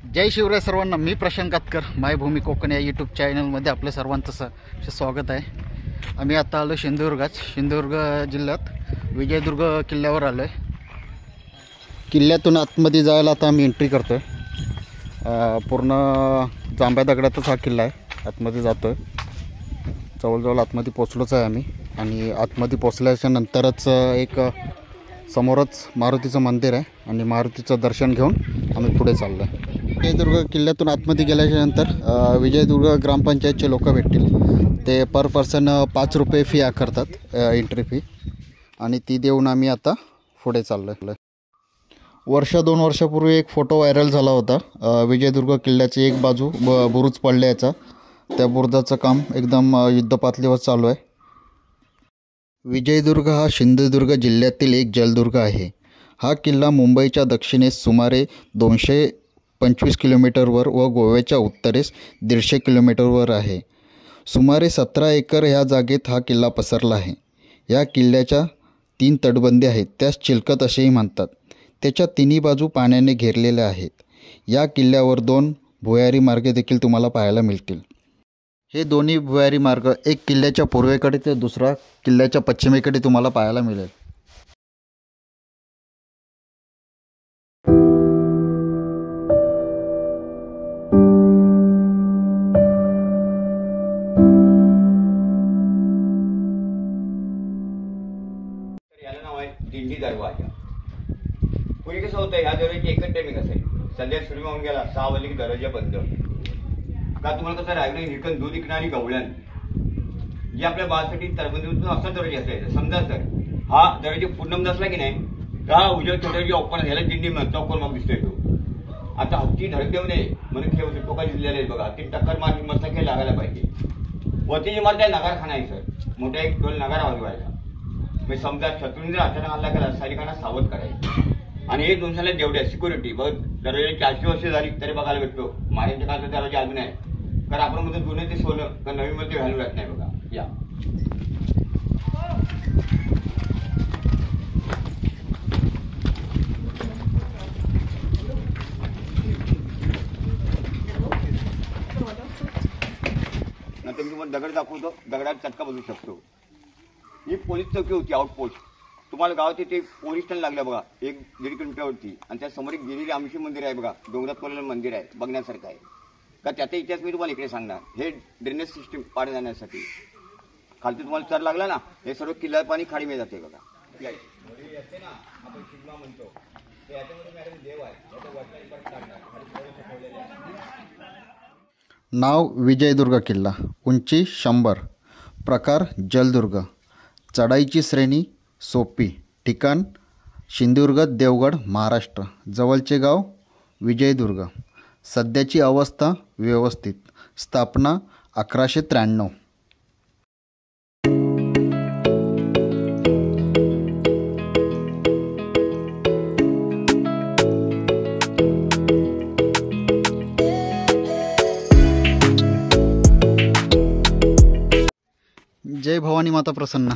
जय शिवराय सर्वांना. मी प्रशांत कातकर, मायभूमी कोकण या यूट्यूब चॅनलमध्ये आपल्या सर्वांचं स्वागत आहे. आम्ही आता आलो सिंधुदुर्ग जिल्ह्यात विजयदुर्ग किल्ल्यावर आलो आहे. किल्ल्यातून आतमध्ये जायला आता आम्ही एंट्री करतो आहे. पूर्ण जांभ्या दगडातच हा किल्ला आहे. आतमध्ये जातो आहे. जवळजवळ आतमध्ये पोचलोच आहे आम्ही. आणि आतमध्ये पोचल्याच्या नंतरच एक समोरच मारुतीचं मंदिर आहे आणि मारुतीचं दर्शन घेऊन आम्ही पुढे चाललो आहे. विजयदुर्ग किल्ल्यातून आतमध्ये गेल्याच्यानंतर विजयदुर्ग ग्रामपंचायतचे लोक भेटतील. ते पर पर्सन 5 रुपये फी आकारतात, एंट्री फी, आणि ती देऊन आम्ही आता पुढे चाललो आहे. 2 वर्षापूर्वी एक फोटो व्हायरल झाला होता. विजयदुर्ग किल्ल्याची एक बाजू बुरुज पडल्याचा. त्या बुरुजाचं काम एकदम युद्धपातळीवर चालू आहे. विजयदुर्ग हा सिंधुदुर्ग जिल्ह्यातील एक जलदुर्ग आहे. हा किल्ला मुंबईच्या दक्षिणेस सुमारे 225 किलोमीटरवर व गोव्याच्या उत्तरेस 150 किलोमीटरवर आहे. सुमारे 17 एकर ह्या जागेत हा किल्ला पसरला आहे. या किल्ल्याच्या 3 तटबंदी आहेत, त्यास चिलखत असेही म्हणतात. त्याच्या तिन्ही बाजू पाण्याने घेरलेल्या आहेत. या किल्ल्यावर 2 भुयारी मार्ग देखील तुम्हाला पाहायला मिळतील. हे दोन्ही भुयारी मार्ग, एक किल्ल्याच्या पूर्वेकडे तर दुसरा किल्ल्याच्या पश्चिमेकडे तुम्हाला पाहायला मिळेल. याला नाव आहे दिंडी दरवाजा. पूर्वी कसं होतं, ह्या दरवाजाची एकच टायमिंग असेल. संध्या सूर्य होऊन गेला 6 वाजले की दरवाजा बंद. का तुम्हाला कसं रायगड हिरकण दूध विकणारी गवळण जी आपल्या बाळासाठी तरबंदीतून असा दरवाजा असायचा. समजा सर हा दरवाजा पूर्ण नसला की नाही, हा उद्या छोट्याची ओपन ह्याला दिंडी चौकोन मग दिसतोय तो. आता हत्ती धडक देऊ नये म्हणून खेळ टोका जिल्ह्याला आहेत बघा. ते टक्कर मारली मस्त खेळ लागायला पाहिजे. वरती इमारत आहे नगारखाना आहे सर. मोठा एक टोल नगार वाजवायला. म्हणजे समजा शत्रूंनी जर अचानक हल्ला केला सैनिकांना सावध करायचं. आणि हे 2 साला जेवढ्या सिक्युरिटी बघ दरवाजा 400 वर्ष झाली तरी बघायला भेटतो. महाराजांच्या काळात दरवाजा अजून आहे. कारण आपण मध्ये जुने ते सोनं तर नवीन मध्ये व्हॅल्यू राहत नाही बघा. या नंतर मी तुम्हाला दगड दाखवतो. दगडात चटका बसू शकतो. ही पोलीस चौकी होती, आउटपोस्ट. तुम्हाला गावात ते पोलीस स्टँड लागलं बघा 1-1.5 किलोमीटरवरती. आणि त्या समोर एक गिरी आमशी मंदिर आहे बघा. डोंगरात कोरलेलं मंदिर आहे, बघण्यासारखं आहे. का त्याचा इतिहास मी तुम्हाला इकडे सांगणार. हे ड्रेनेज सिस्टीम पाणी जाण्यासाठी. खालती तुम्हाला चर लागला ना, हे सर्व किल्ला पाणी खाडीमध्ये जाते बघा. येते ना आपण शिगमा म्हणतो, याच्यामध्ये मॅडम देव आहे. नाव विजयदुर्ग किल्ला. उंची 100. प्रकार जलदुर्ग. चढाईची श्रेणी सोपी. ठिकाण सिंधुदुर्ग देवगड महाराष्ट्र. जवळचे गाव विजयदुर्ग. सध्याची अवस्था व्यवस्थित. स्थापना 1193. जय भवानी माता प्रसन्न.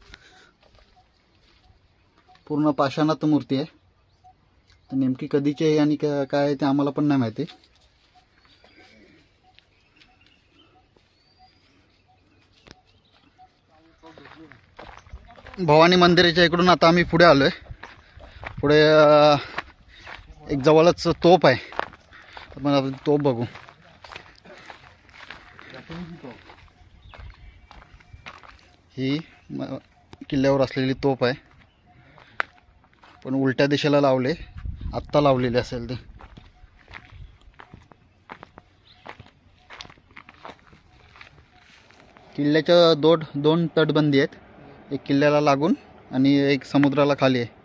पूर्ण पाषाणात मूर्ती आहे. तर नेमकी कधीची आहे आणि काय आहे ते आम्हाला पण नाही माहिती. भवानी मंदिराच्या इकडून आता आम्ही पुढे आलोय. पुढे एक जवळच तोप आहे. आपण तोप बघू. ही किल्ल्यावर असलेली तोप आहे, पण उलट्या दिशेला लावले. आत्ता लावलेली असेल ती. किल्ल्याच्या 2 तटबंदी आहेत. एक किल्ल्याला लागून आणि एक समुद्राला खाली आहे.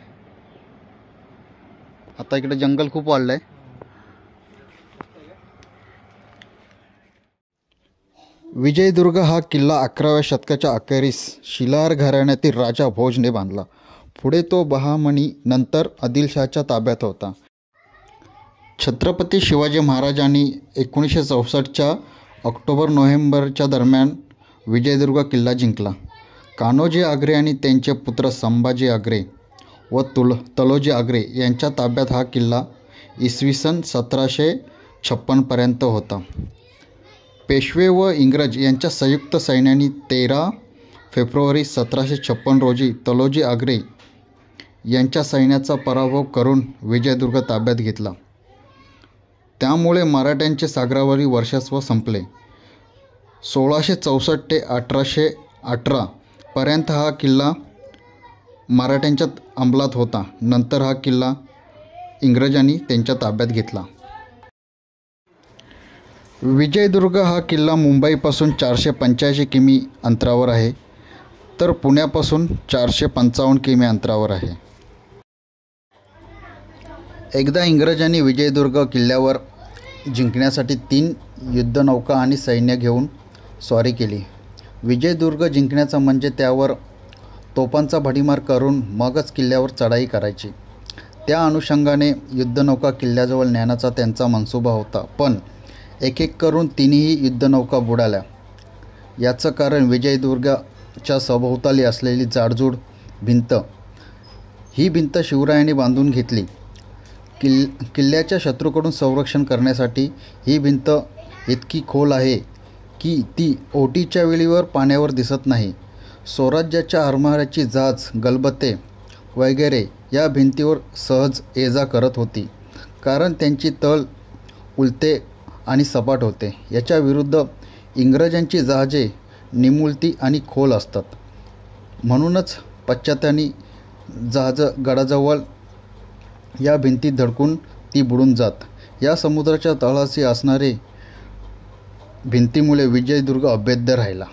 आता इकडे जंगल खूप वाढलं आहे. विजयदुर्ग हा किल्ला 11व्या शतकाच्या अखेरीस शिलाहार घराण्यातील राजा भोजने बांधला. पुढे तो बहामनी नंतर आदिलशाहच्या ताब्यात होता. छत्रपती शिवाजी महाराजांनी 1964च्या ऑक्टोबर-नोव्हेंबरच्या दरम्यान विजयदुर्ग किल्ला जिंकला. कान्होजी आंग्रे आणि त्यांचे पुत्र संभाजी आंग्रे व तलोजी आंग्रे यांच्या ताब्यात हा किल्ला इसवी सन 1756पर्यंत होता. पेशवे व इंग्रज यांच्या संयुक्त सैन्याने 13 फेब्रुवारी 1756 रोजी तलोजी आग्रे यांच्या सैन्याचा पराभव करून विजयदुर्ग ताब्यात घेतला. त्यामुळे मराठ्यांचे सागरावरील वर्चस्व संपले. 1664 ते 1818 पर्यंत हा किल्ला मराठ्यांच्या अंमलात होता. नंतर हा किल्ला इंग्रजांनी त्यांच्या ताब्यात घेतला. विजयदुर्ग हा किल्ला मुंबईपासून 485 किमी अंतरावर आहे, तर पुण्यापासून 455 किमी अंतरावर आहे. एकदा इंग्रजांनी विजयदुर्ग किल्ल्यावर जिंकण्यासाठी 3 युद्धनौका आणि सैन्य घेऊन स्वारी केली. विजयदुर्ग जिंकण्याचा म्हणजे त्यावर तोफांचा भडीमार करून मगच किल्ल्यावर चढाई करायची. त्या अनुषंगाने युद्धनौका किल्ल्याजवळ नेण्याचा त्यांचा मनसुबा होता, पण एक एक करून 3ही युद्धनौका बुडाल्या. याचं कारण विजयदुर्गाच्या सभोवताली असलेली जाडजूड भिंत. ही भिंत शिवरायांनी बांधून घेतली. किल्ल्याच्या शत्रूकडून संरक्षण करण्यासाठी ही भिंत इतकी खोल आहे की ती ओहोटीच्या वेळीवर पाण्यावर दिसत नाही. स्वराज्याच्या आरमाराची जहाज, गलबते वगैरे या भिंतीवर सहज ये-जा करत होती, कारण त्यांची तळ उलटे आणि सपाट होते. याच्या विरुद्ध इंग्रजांची जहाजे निमुळती आणि खोल असतात. म्हणूनच पाश्चात्यांनी जहाजं गडाजवळ या भिंतीत धडकून ती बुडून जात. या समुद्राच्या तळाशी असणारे भिंतीमुळे विजयदुर्ग अभेद्य राहिला.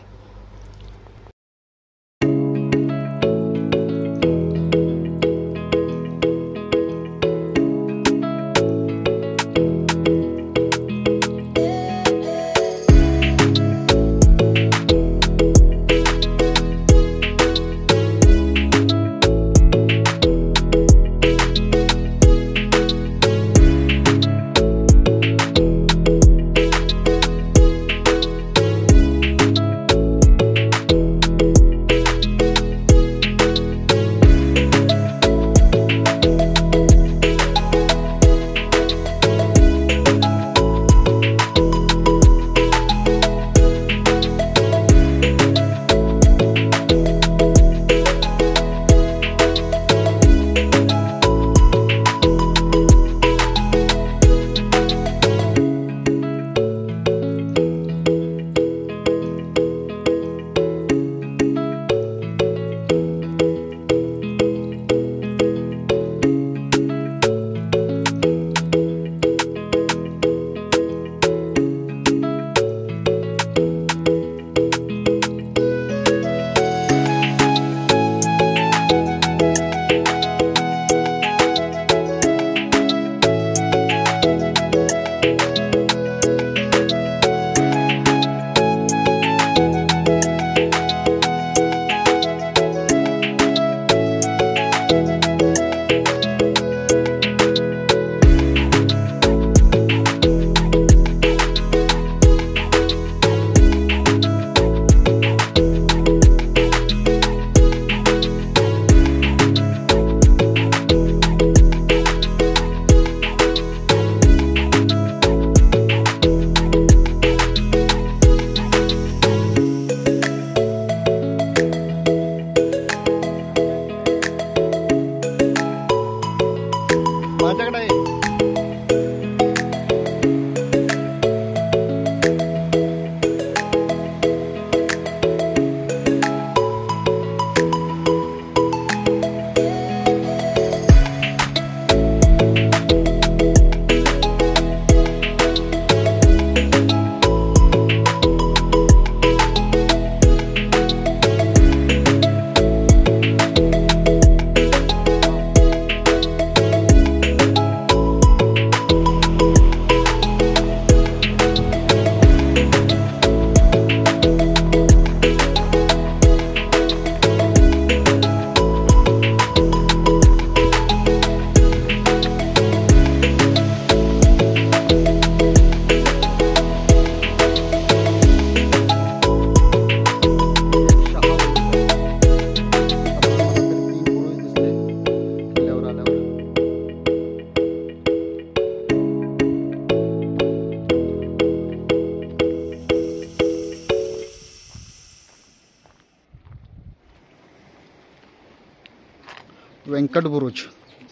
व्यंकट बुरुज.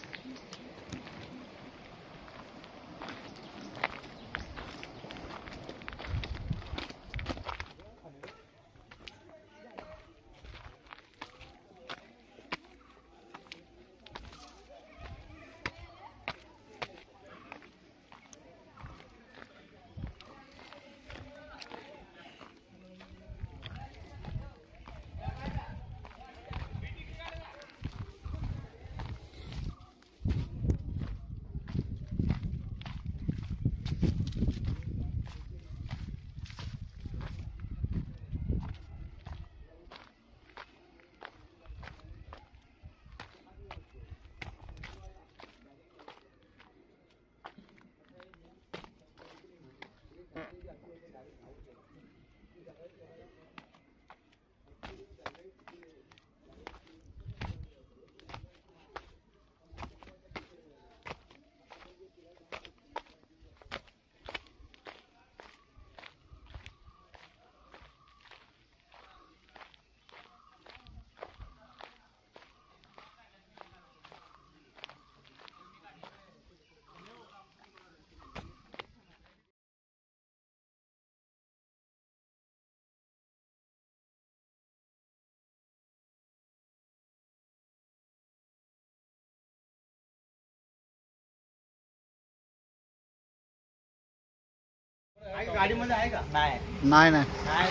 गाडीमध्ये आहे का? नाही. नाही.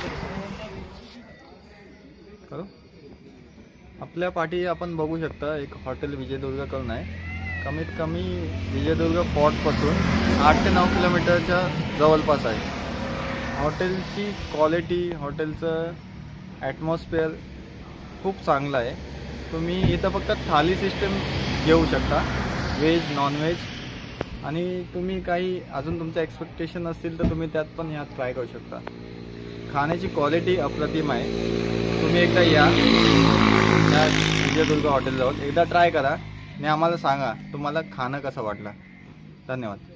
आपल्या पाठी आपण बघू शकता एक हॉटेल विजयदुर्ग करून आहे. कमीत कमी विजयदुर्ग फोर्टपासून 8 ते 9 किलोमीटरच्या जवळपास आहे. हॉटेलची क्वालिटी, हॉटेलचं ॲटमॉस्फिअर खूप चांगलं आहे. तुम्ही इथं फक्त थाली सिस्टम घेऊ शकता, व्हेज नॉनव्हेज, आणि तुम्ही काही अजून तुमचं एक्सपेक्टेशन असतील तर तुम्ही त्यात पण ह्यात ट्राय करू शकता. खाण्याची क्वालिटी अप्रतिम आहे. तुम्ही एकदा या विजयदुर्ग हॉटेल जाऊन एकदा ट्राय करा आणि आम्हाला सांगा तुम्हाला खाणं कसं वाटलं. धन्यवाद.